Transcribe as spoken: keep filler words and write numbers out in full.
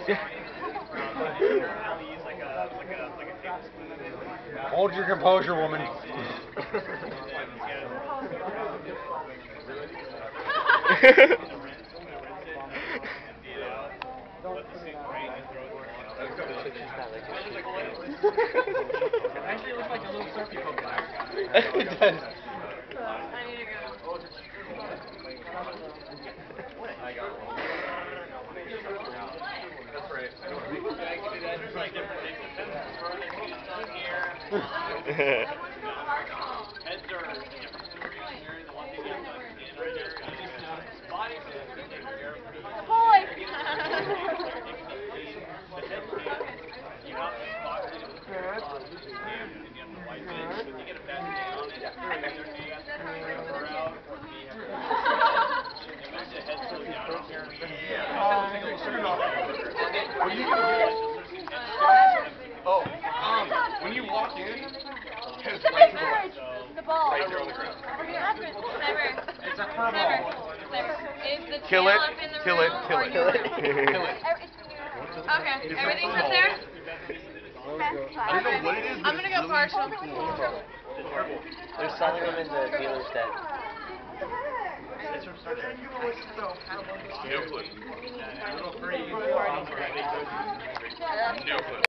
Hold your composure, woman. Actually, it looks like a little Serpy poking out. It does. I need to go. I got one. That's right. There's like different things. Heads are different stories. The one thing you have to understand right there is body is taken care of. Boy! The head scan, you have to box it in the spirit box, and you have to wipe it. If you get a bad stain on it, there's a out, you have to and there's a head still down on here. What are you gonna do? Oh, um, when you walk in, head The right to the ball. left. The ball. Right there on the ground. Over here. Cyber. It's a fur Cyber. ball. Cyber. Is the Kill tail it, up in the kill room it, kill or it. your Kill room? it. Kill it. Okay. Everything's up there? I don't know what it is, but I'm gonna go partial. They're selling them in the dealer's den. It's from Star Trek. No clue. Little free. No clue.